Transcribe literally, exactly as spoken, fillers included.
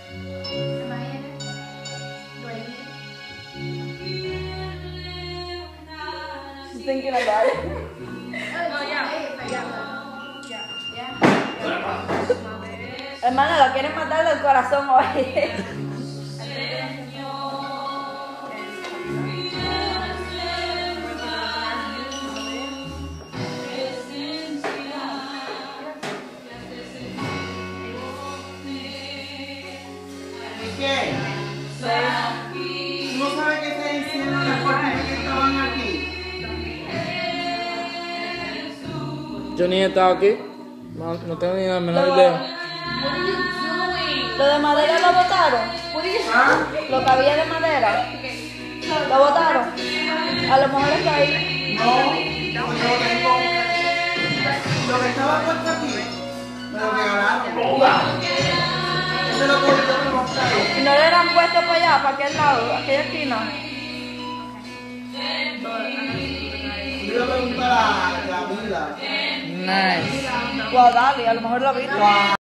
Thinking about it. No, ya. Ya. Ya. Ya. Hermana, lo quieren matar del corazón hoy. ¿Qué? ¿No sabes qué te hicieron las personas que estaban aquí? Yo ni he estado aquí. No, no tengo ni la menor idea. ¿Lo de madera lo botaron? ¿Ah? ¿Lo que había de madera? ¿Lo botaron? A lo mejor está ahí. No, yo tengo. Lo que estaba puesto aquí, me lo regalaron. Eso es lo que yo me mostraron. ¿Y no le eran puesto para allá, para aquel lado, aquella esquina? Yo le pregunto a la, la vida. Nice. Pues dale, a lo mejor lo viste.